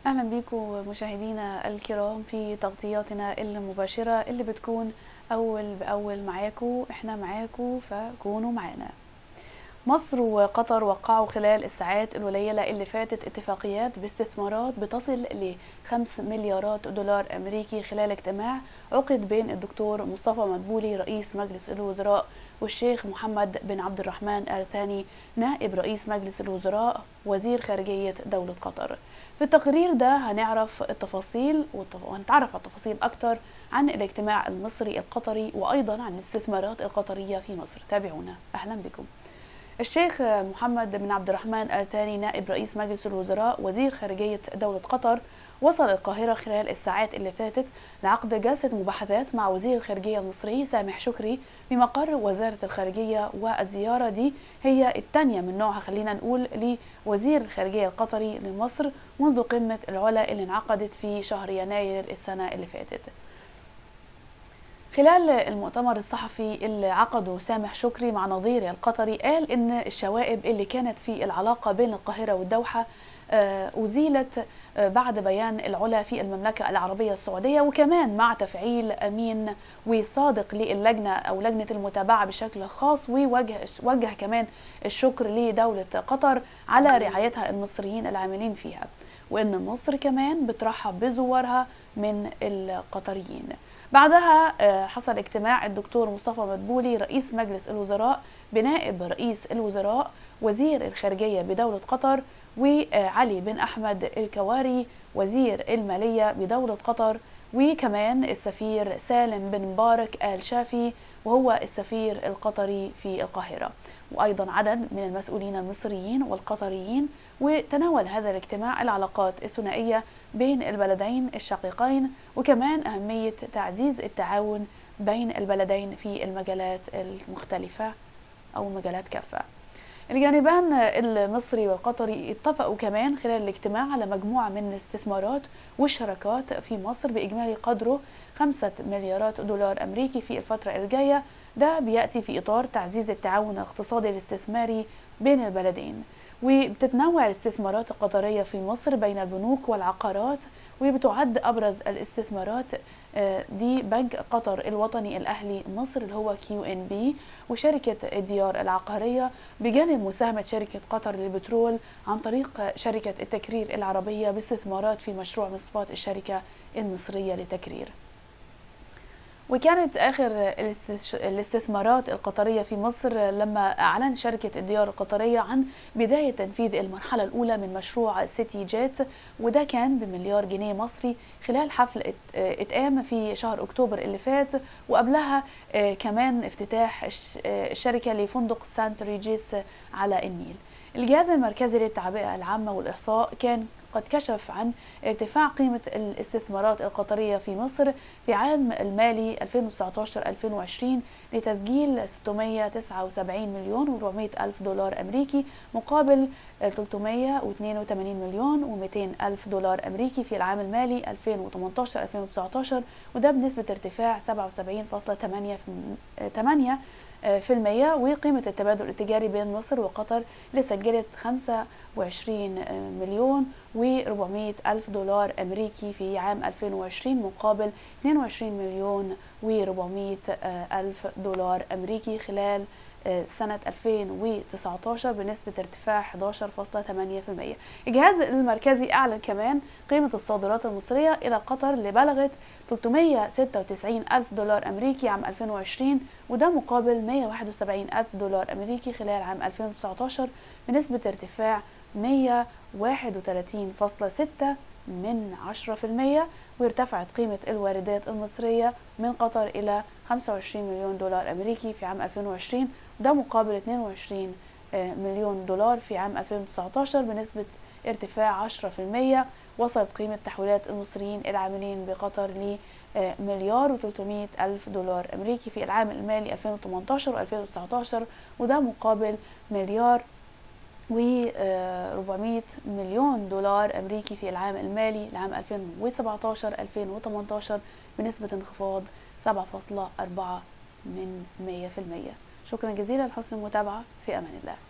أهلا بيكم مشاهدينا الكرام في تغطياتنا المباشرة اللي بتكون أول بأول معاكم، احنا معاكم فكونوا معانا. مصر وقطر وقعوا خلال الساعات القليلة اللي فاتت اتفاقيات باستثمارات بتصل ل 5 مليارات دولار أمريكي خلال اجتماع عقد بين الدكتور مصطفى مدبولي رئيس مجلس الوزراء والشيخ محمد بن عبد الرحمن آل ثاني نائب رئيس مجلس الوزراء وزير خارجية دولة قطر. في التقرير ده هنعرف التفاصيل وهنتعرف على التفاصيل أكتر عن الاجتماع المصري القطري وأيضا عن الاستثمارات القطرية في مصر. تابعونا، أهلا بكم. الشيخ محمد بن عبد الرحمن آل ثاني نائب رئيس مجلس الوزراء وزير خارجية دولة قطر وصل القاهرة خلال الساعات اللي فاتت لعقد جلسة مباحثات مع وزير الخارجية المصري سامح شكري بمقر وزارة الخارجية، والزيارة دي هي الثانية من نوعها خلينا نقول لوزير الخارجية القطري لمصر منذ قمة العلا اللي انعقدت في شهر يناير السنة اللي فاتت. خلال المؤتمر الصحفي اللي عقده سامح شكري مع نظيره القطري قال إن الشوائب اللي كانت في العلاقة بين القاهرة والدوحة أزيلت بعد بيان العلا في المملكة العربية السعودية، وكمان مع تفعيل أمين وصادق للجنة أو لجنة المتابعة بشكل خاص، ووجه كمان الشكر لدولة قطر على رعايتها المصريين العاملين فيها، وإن مصر كمان بترحب بزوارها من القطريين. بعدها حصل اجتماع الدكتور مصطفى مدبولي رئيس مجلس الوزراء بنائب رئيس الوزراء وزير الخارجية بدولة قطر وعلي بن أحمد الكواري وزير المالية بدولة قطر، وكمان السفير سالم بن مبارك آل شافي وهو السفير القطري في القاهرة، وأيضا عدد من المسؤولين المصريين والقطريين. وتناول هذا الاجتماع العلاقات الثنائية بين البلدين الشقيقين، وكمان أهمية تعزيز التعاون بين البلدين في المجالات المختلفة أو مجالات كافة. الجانبان المصري والقطري اتفقوا كمان خلال الاجتماع على مجموعة من الاستثمارات والشراكات في مصر بإجمالي قدره 5 مليارات دولار أمريكي في الفترة الجاية. ده بيأتي في إطار تعزيز التعاون الاقتصادي الاستثماري بين البلدين، وبتتنوع الاستثمارات القطرية في مصر بين البنوك والعقارات، وبتعد أبرز الاستثمارات دي بنك قطر الوطني الأهلي مصر اللي هو QNB وشركة الديار العقارية، بجانب مساهمة شركة قطر للبترول عن طريق شركة التكرير العربية باستثمارات في مشروع مصفاة الشركة المصرية للتكرير. وكانت آخر الاستثمارات القطرية في مصر لما أعلن شركة الديار القطرية عن بداية تنفيذ المرحلة الأولى من مشروع سيتي جيت، وده كان بمليار جنيه مصري خلال حفل اتقام في شهر أكتوبر اللي فات، وقبلها كمان افتتاح الشركة لفندق سانت ريجيس على النيل. الجهاز المركزي للتعبئة العامة والإحصاء كان قد كشف عن ارتفاع قيمة الاستثمارات القطرية في مصر في عام المالي 2019-2020 لتسجيل 679 مليون و400 ألف دولار أمريكي مقابل 382 مليون و200 ألف دولار أمريكي في العام المالي 2018-2019، وده بنسبة ارتفاع 77.8%. وقيمة التبادل التجاري بين مصر وقطر اللي سجلت 25 مليون و400 ألف دولار أمريكي في عام 2020 مقابل 22 مليون و400 ألف دولار أمريكي خلال سنة 2019 بنسبة ارتفاع 11.8%. الجهاز المركزي أعلن كمان قيمة الصادرات المصرية إلى قطر اللي بلغت 396 ألف دولار أمريكي عام 2020، وده مقابل 171 ألف دولار أمريكي خلال عام 2019 بنسبة ارتفاع 131.6%. وارتفعت قيمة الواردات المصرية من قطر إلى 25 مليون دولار أمريكي في عام 2020، ده مقابل 22 مليون دولار في عام 2019 بنسبة ارتفاع 10%. وصلت قيمة تحويلات المصريين العاملين بقطر ل مليار و300 ألف دولار أمريكي في العام المالي 2018 و2019، وده مقابل مليار و400 مليون دولار أمريكي في العام المالي لعام 2017-2018 بنسبة انخفاض 7.4%. شكرا جزيلا لحسن المتابعة، في أمان الله.